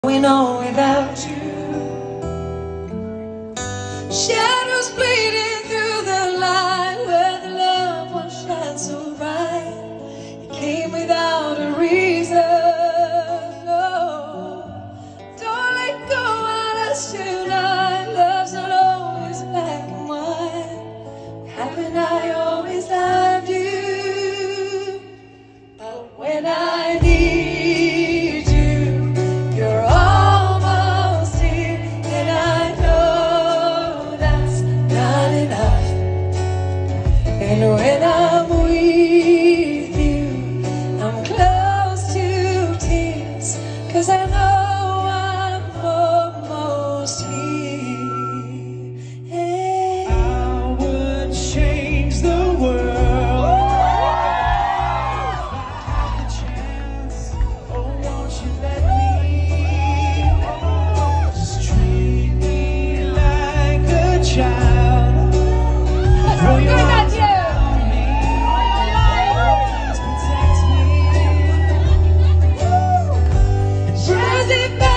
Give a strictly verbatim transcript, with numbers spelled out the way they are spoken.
Going on without you. Shadows bleeding through the light where the love once shine so bright. It came without a reason. No, don't let go on us tonight. Love's not always black and white. Haven't I always loved you? But when I need you, you're almost here, and I know that's not enough. And when I'm with you, I'm close to tears, 'cause I know I'm almost here. Hey. I would change the world if I had the chance. Oh, won't you let me? Just treat me like a child. Throw your arms around me. Please protect me. Does it matter?